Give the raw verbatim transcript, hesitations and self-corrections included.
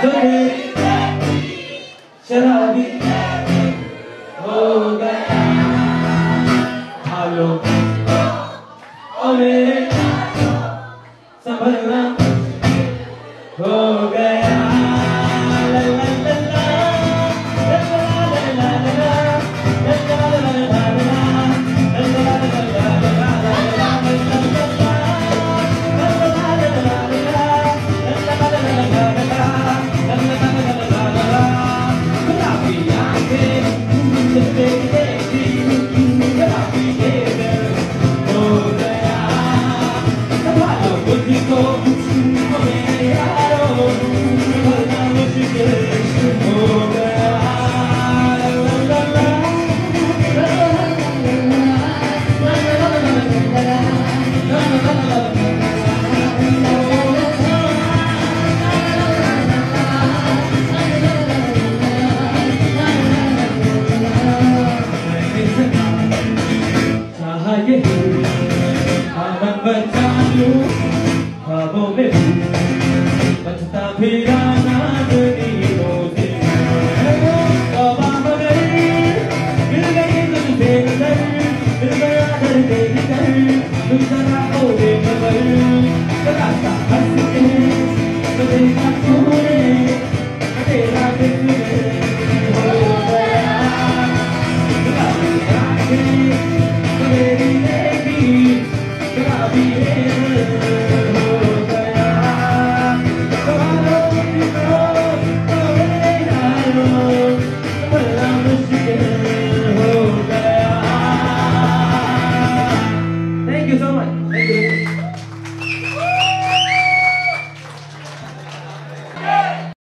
शराबी हो गया हालो ओ मेरे संभलना हो गया ला ला ला ला ला ला ला ख्वाबों में बचता फिरा नाज़नी रोज़े तौबा मगर मिल गई तुझसे नज़र मिल गया दर्द जिगर तुम जरा ओ बेखबर रास्ता हंस के तो देखा तूने तेरा दिल